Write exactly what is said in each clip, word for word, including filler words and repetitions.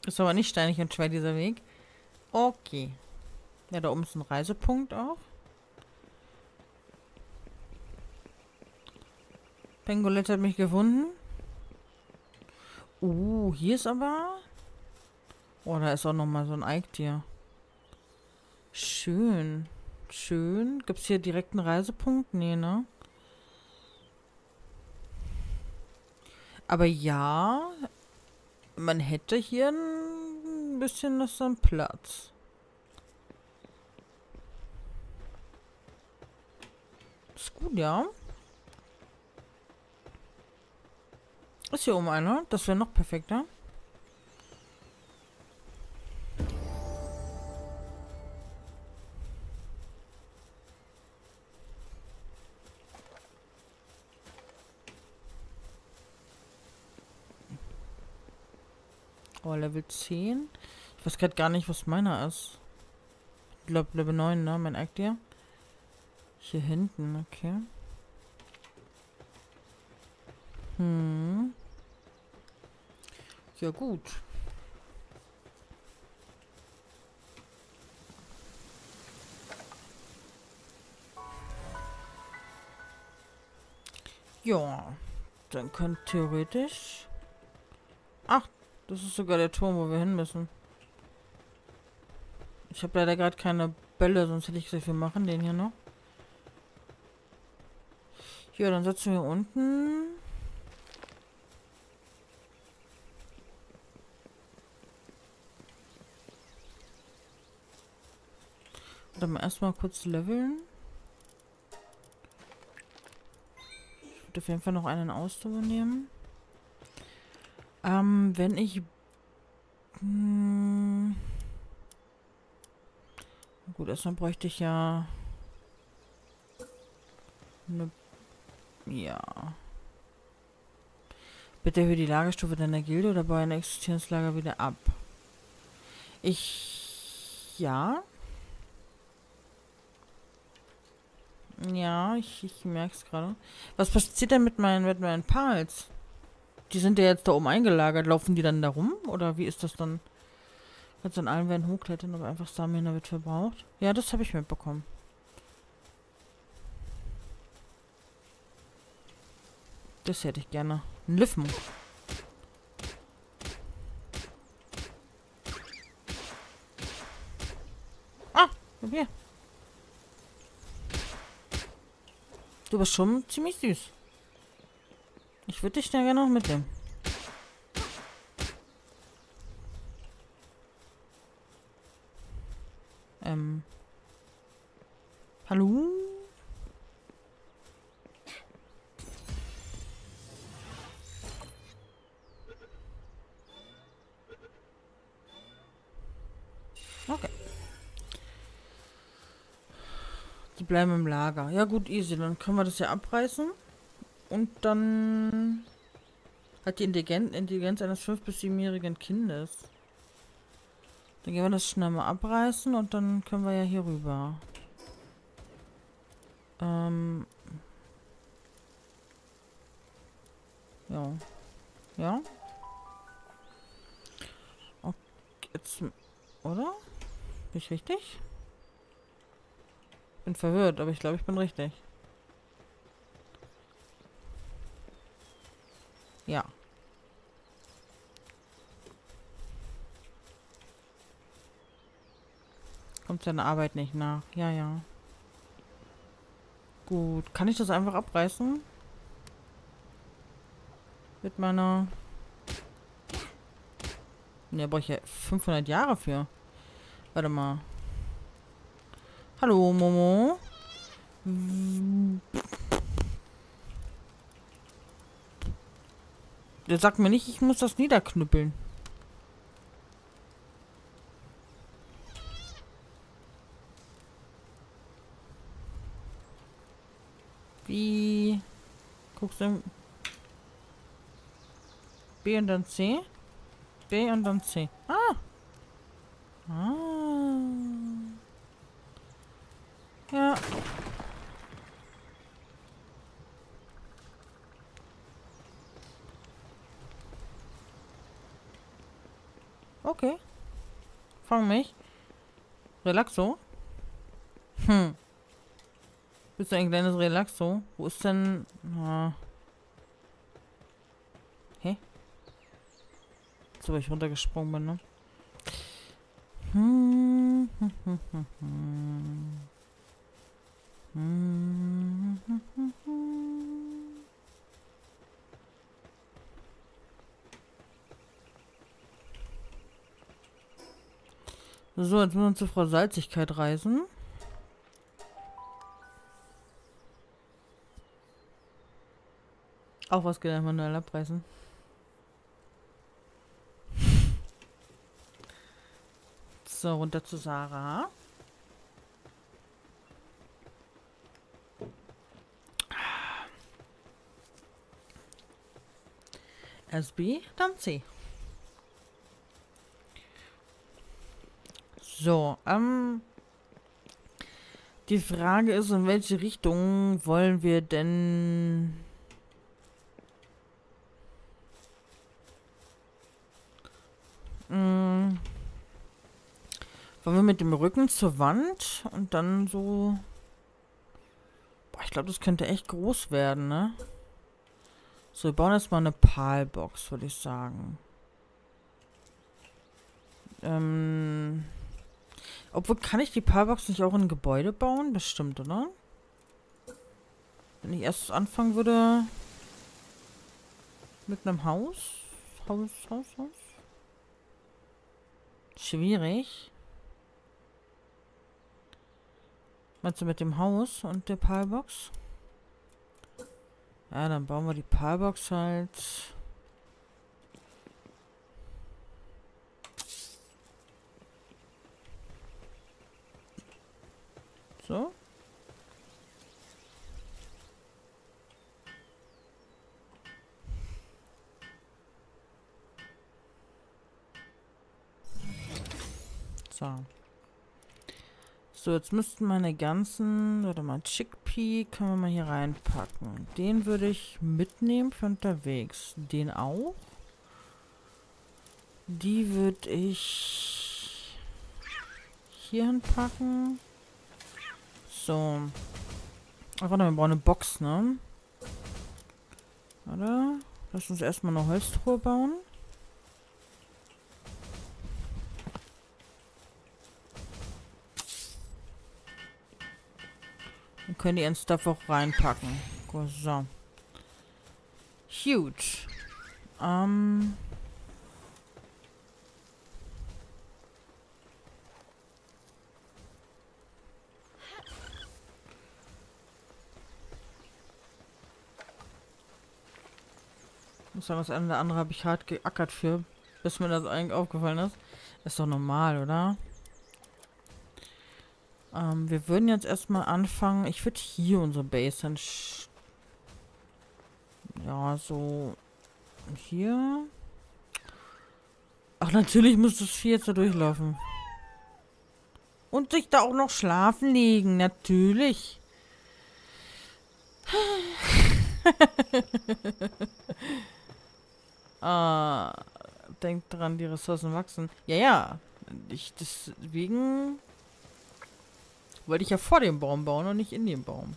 Ist aber nicht steinig und schwer, dieser Weg. Okay. Ja, da oben ist ein Reisepunkt auch. Pangolett hat mich gefunden. Uh, hier ist aber... Oh, da ist auch nochmal so ein Eichtier. Schön. Schön. Gibt es hier direkt einen Reisepunkt? Nee, ne? Aber ja, man hätte hier ein bisschen was an Platz. Ist gut, ja. Ist hier oben einer. Das wäre noch perfekter. Oh, Level zehn. Ich weiß gerade gar nicht, was meiner ist. Ich glaube Level neun, ne? Mein Eichtier. Hier hinten, okay. Hm. Ja, gut. Ja. Dann könnte theoretisch... Ach, das ist sogar der Turm, wo wir hin müssen. Ich habe leider gerade keine Bälle, sonst hätte ich gesagt, wir machen den hier noch. Ja, dann setzen wir unten. Dann mal erstmal kurz leveln. Ich würde auf jeden Fall noch einen Ausdauer nehmen. Ähm, wenn ich... Hm, gut, erstmal bräuchte ich ja... Eine... Ja. Bitte erhöhe die Lagerstufe deiner Gilde oder baue ein existierendes Lager wieder ab. Ich... Ja. Ja, ich, ich merke es gerade. Was passiert denn mit meinen, mit meinen Pals? Die sind ja jetzt da oben eingelagert. Laufen die dann da rum? Oder wie ist das dann? Kannst an allen werden hochklettern, aber einfach Stamina wird verbraucht. Ja, das habe ich mitbekommen. Das hätte ich gerne. Ein Liffen. Ah, hier. Du bist schon ziemlich süß. Ich würde dich da gerne noch mitnehmen. Ähm. Hallo? Okay. Die bleiben im Lager. Ja gut, easy. Dann können wir das ja abreißen. Und dann hat die Intelligenz, Intelligenz eines fünf- bis siebenjährigen Kindes. Dann gehen wir das schnell mal abreißen und dann können wir ja hier rüber. Ähm. Ja. Ja? Okay, jetzt. Oder? Bin ich richtig? Bin verwirrt, aber ich glaube, ich bin richtig. Ja. Kommt seiner Arbeit nicht nach. Ja, ja. Gut. Kann ich das einfach abreißen? Mit meiner... Ne, brauche ich ja fünfhundert Jahre für. Warte mal. Hallo, Momo. Der sagt mir nicht, ich muss das niederknüppeln. Wie... Guckst du... B und dann C? B und dann C. Ah! Ah. Ja. Okay. Fang mich. Relaxo. Hm. Bist du ein kleines Relaxo? Wo ist denn... Ah. Hä? So, weil ich runtergesprungen bin, ne? Hm. Hm, hm, hm, hm. Hm, hm, hm, hm. So, jetzt müssen wir zu Frau Salzigkeit reisen. Auch was gelernt, manuell abreißen. So, runter zu Sarah. Erst B, dann C. So, ähm... die Frage ist, in welche Richtung wollen wir denn... Mh, wollen wir mit dem Rücken zur Wand und dann so... Boah, ich glaube, das könnte echt groß werden, ne? So, wir bauen jetzt mal eine Palbox, würde ich sagen. Ähm... Obwohl, kann ich die Palbox nicht auch in ein Gebäude bauen? Bestimmt, oder? Wenn ich erst anfangen würde... Mit einem Haus? Haus, Haus, Haus? Schwierig. Meinst du mit dem Haus und der Palbox? Ja, dann bauen wir die Palbox halt... So. So. So, jetzt müssten meine ganzen... Warte mal, Chickpea können wir mal hier reinpacken. Den würde ich mitnehmen für unterwegs. Den auch. Die würde ich... hier hinpacken. So. Ach, warte, wir brauchen eine Box, ne? Warte. Lass uns erstmal eine Holztruhe bauen. Dann können die ihren Stuff auch reinpacken. Gut, so. Huge. Ähm... Ich muss sagen, das eine oder andere habe ich hart geackert für, bis mir das eigentlich aufgefallen ist. Ist doch normal, oder? Ähm, wir würden jetzt erstmal anfangen. Ich würde hier unsere Base dann... Ja, so... Hier... Ach, natürlich muss das Vieh jetzt da durchlaufen. Und sich da auch noch schlafen legen. Natürlich. Ah, denkt dran, die Ressourcen wachsen. Ja, ja. Ich, deswegen wollte ich ja vor dem Baum bauen und nicht in dem Baum.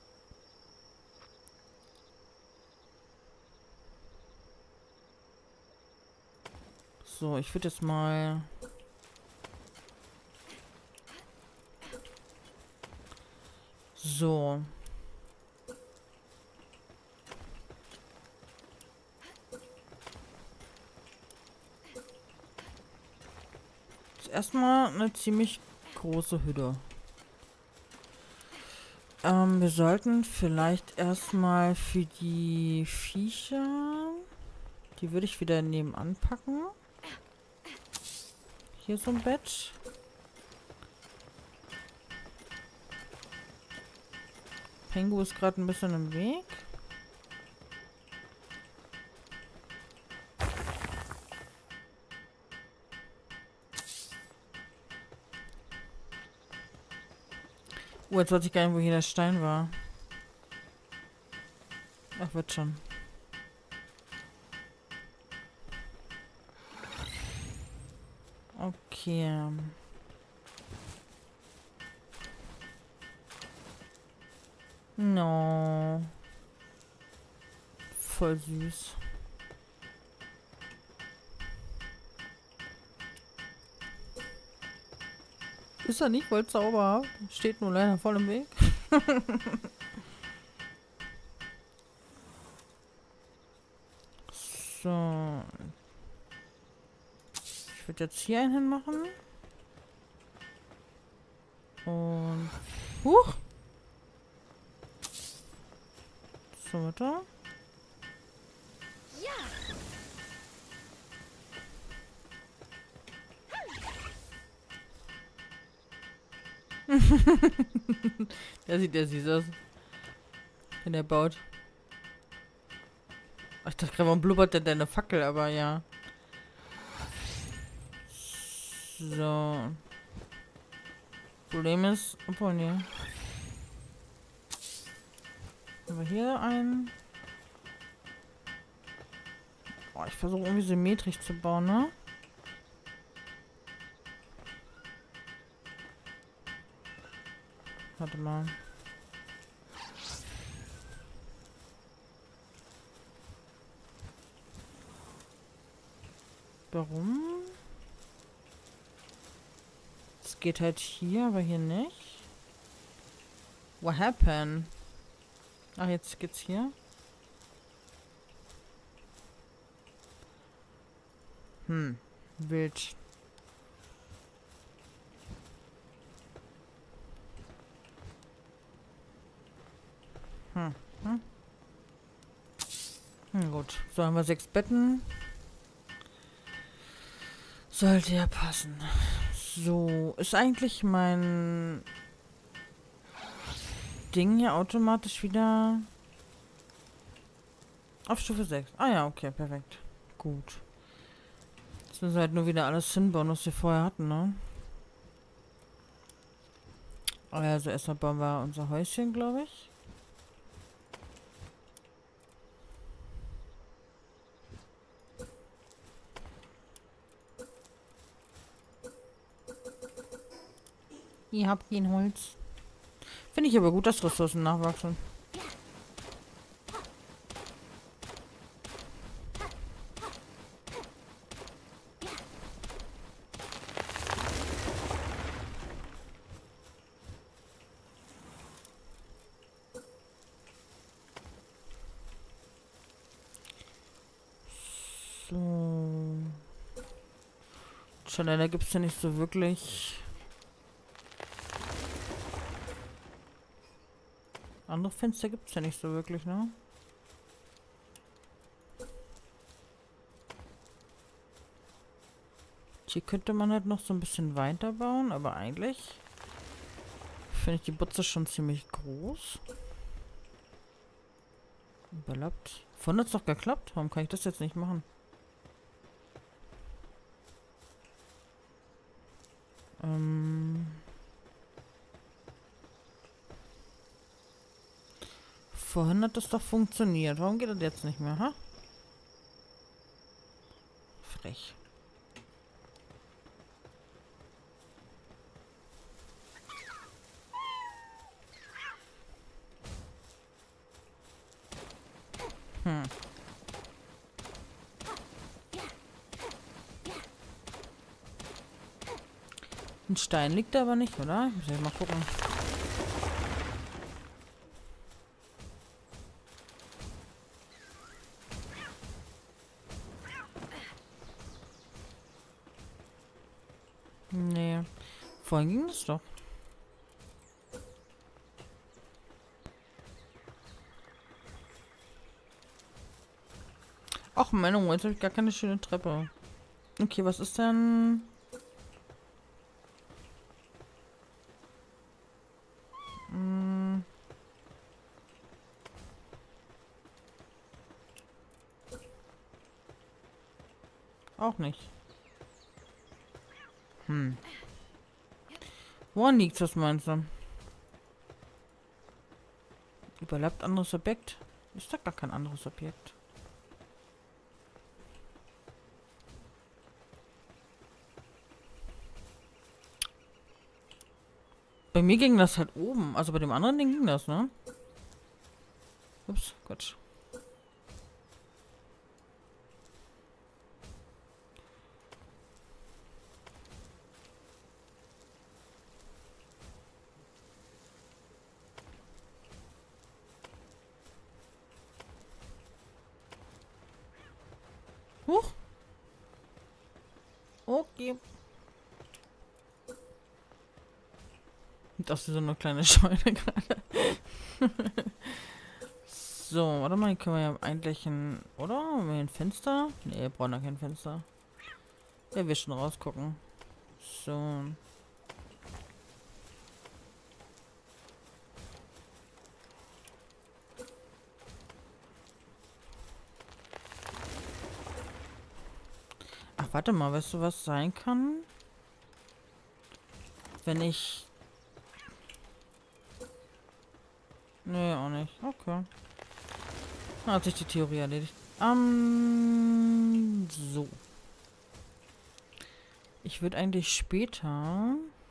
So, ich würde jetzt mal... So. Erstmal eine ziemlich große Hütte. Ähm, wir sollten vielleicht erstmal für die Viecher... Die würde ich wieder nebenan packen. Hier so ein Bett. Pengu ist gerade ein bisschen im Weg. Oh, jetzt weiß ich gar nicht, wo hier der Stein war. Ach, wird schon. Okay. No. Voll süß. Ist er nicht voll zauberhaft? Steht nur leider voll im Weg. So. Ich würde jetzt hier einen hinmachen. Und... Huch! So, warte. Der sieht ja süß aus. Wenn er baut. Ach, ich dachte gerade, warum blubbert denn deine Fackel, aber ja. So. Problem ist, obwohl, ne. Haben wir hier einen. Boah, ich versuche irgendwie symmetrisch zu bauen, ne? Warte mal. Warum? Es geht halt hier, aber hier nicht. What happened? Ach, jetzt geht's hier. Hm, wild. Hm, hm. Hm, gut. So haben wir sechs Betten. Sollte ja passen. So, ist eigentlich mein Ding hier automatisch wieder auf Stufe sechs. Ah ja, okay, perfekt. Gut. Jetzt müssen wir halt nur wieder alles hinbauen, was wir vorher hatten, ne? Also erstmal bauen wir unser Häuschen, glaube ich. Ihr habt kein Holz. Finde ich aber gut, dass Ressourcen nachwachsen. So. Schon leider gibt es ja nicht so wirklich andere Fenster gibt es ja nicht so wirklich, ne? Hier könnte man halt noch so ein bisschen weiter bauen, aber eigentlich finde ich die Butze schon ziemlich groß. Überlappt. Vorhin hat es doch geklappt. Warum kann ich das jetzt nicht machen? Ähm... Vorhin hat das doch funktioniert. Warum geht das jetzt nicht mehr, ha? Frech. Hm. Ein Stein liegt da aber nicht, oder? Muss ich mal gucken. Nee. Vorhin ging das doch. Ach, meine Ruhe, jetzt habe ich gar keine schöne Treppe. Okay, was ist denn... Hm. Auch nicht. Hm. Woran liegt's, was meinst du? Überlappt anderes Objekt? Ist da gar kein anderes Objekt. Bei mir ging das halt oben. Also bei dem anderen Ding ging das, ne? Ups, Quatsch. Huch. Okay. Das ist so eine kleine Scheune gerade. So, warte mal, hier können wir ja eigentlich ein... Oder? Haben wir hier ein Fenster? Ne, wir brauchen da kein Fenster. Ja, wir schon rausgucken. So. Ach, warte mal, weißt du, was sein kann? Wenn ich... Nee, auch nicht. Okay. Hat sich die Theorie erledigt. Ähm, so. Ich würde eigentlich später...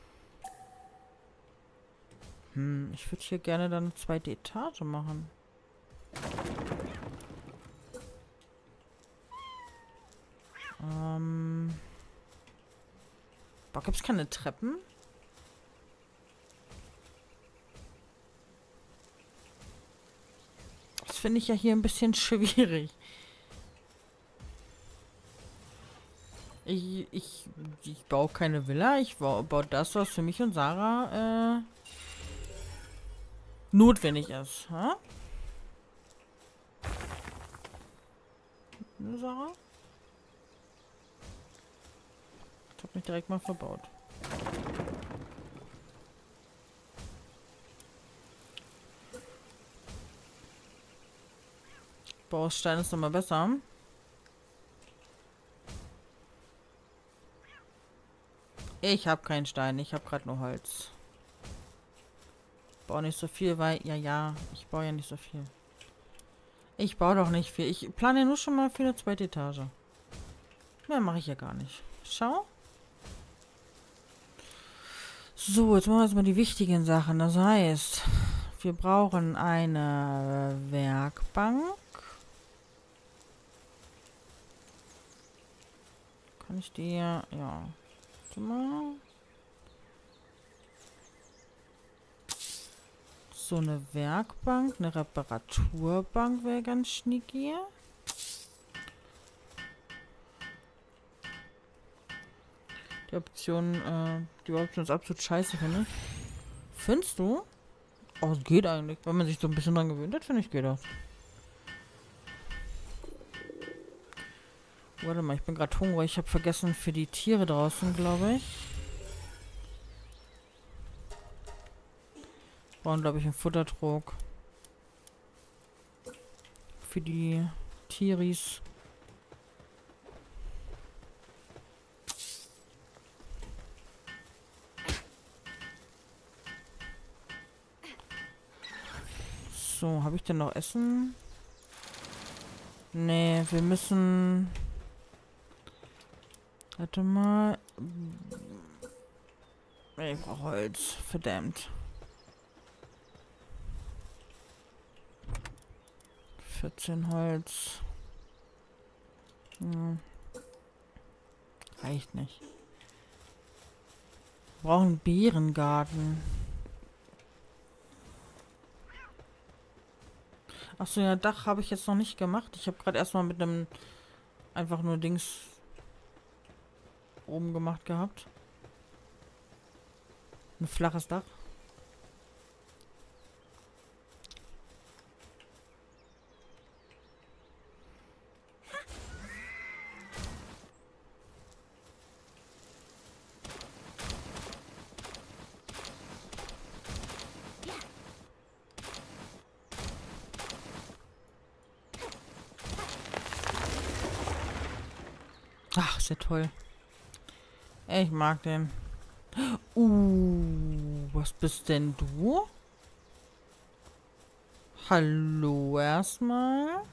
Hm, ich würde hier gerne dann eine zweite Etage machen. Ähm... Boah, gibt es keine Treppen? Das finde ich ja hier ein bisschen schwierig. Ich, ich, ich baue keine Villa. Ich baue, baue das, was für mich und Sarah äh, notwendig ist. Ha? Ne, Sarah? Ich habe mich direkt mal verbaut. Baustein ist nochmal besser. Ich habe keinen Stein, ich habe gerade nur Holz. Baue nicht so viel, weil... Ja, ja, ich baue ja nicht so viel. Ich baue doch nicht viel. Ich plane ja nur schon mal für eine zweite Etage. Mehr mache ich ja gar nicht. Schau. So, jetzt machen wir jetzt mal die wichtigen Sachen. Das heißt, wir brauchen eine Werkbank. Kann ich die... Ja. Warte mal. So eine Werkbank, eine Reparaturbank wäre ganz schnicky. Die Option, äh, die Option ist absolut scheiße, finde ich. Findest du? Oh, es geht eigentlich. Wenn man sich so ein bisschen dran gewöhnt hat, finde ich, geht das. Warte mal, ich bin gerade hungrig. Ich habe vergessen für die Tiere draußen, glaube ich. Brauchen, glaube ich, einen Futtertrog. Für die Tieris. So, habe ich denn noch Essen? Nee, wir müssen... Warte mal. Ich brauche Holz. Verdammt. vierzehn Holz. Hm. Reicht nicht. Wir brauchen einen Beerengarten. Achso, ja, Dach habe ich jetzt noch nicht gemacht. Ich habe gerade erstmal mit einem einfach nur Dings oben gemacht gehabt. Ein flaches Dach. Ach, ist ja toll. Ich mag den. Uh, was bist denn du? Hallo erstmal.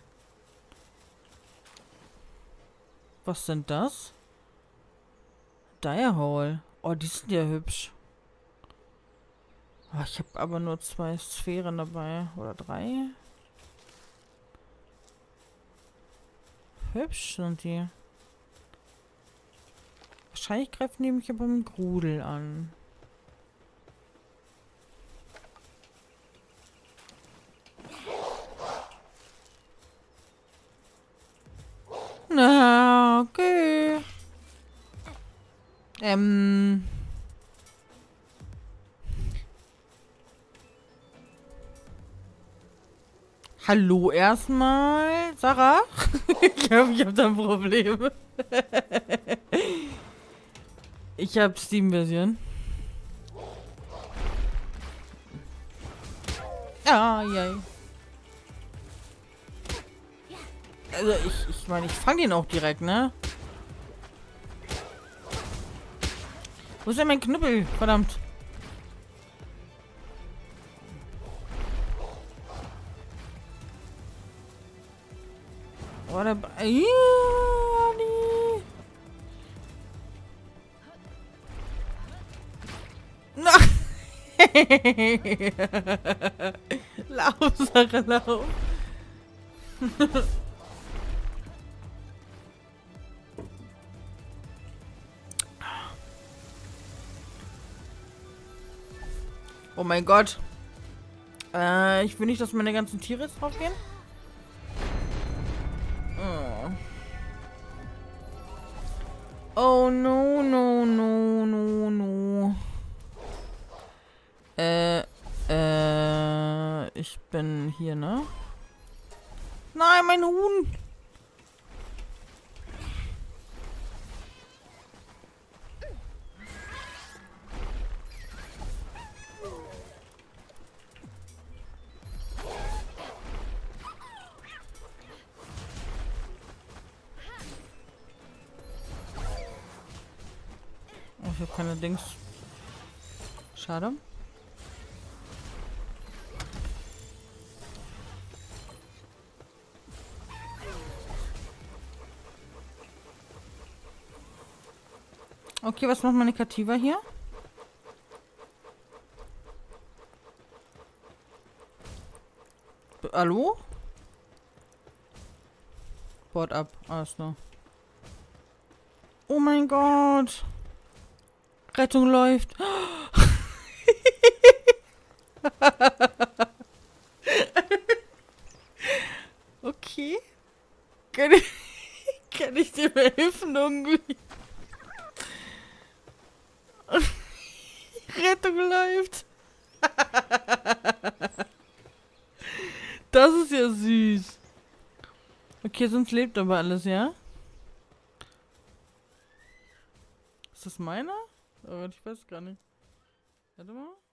Was sind das? Direhole. Oh, die sind ja hübsch. Oh, ich habe aber nur zwei Sphären dabei. Oder drei. Hübsch sind die. Wahrscheinlich greifen die mich aber im Grudel an. Na, okay. Ähm. Hallo erstmal, Sarah. Ich glaube, ich habe da ein Problem. Ich habe Steam-Version. Ah, ja. Also ich, ich meine, ich fange den auch direkt, ne? Wo ist denn mein Knüppel? Verdammt. Oh, der... Ja, nee. Na. Lauf, Sache, lauf. Oh mein Gott. Äh, ich will nicht, dass meine ganzen Tiere jetzt drauf gehen. Oh. Oh no, no, no, no, no. Äh, äh, ich bin hier, ne? Nein, mein Huhn! Oh, ich habe keine Dings. Schade. Okay, was macht meine Kativa hier? B Hallo? Board ab. Alles klar. Oh mein Gott. Rettung läuft. Okay. Kann ich, kann ich dir helfen irgendwie? Rettung läuft. Das ist ja süß. Okay, sonst lebt aber alles, ja? Ist das meiner? Oh, ich weiß gar nicht. Warte mal.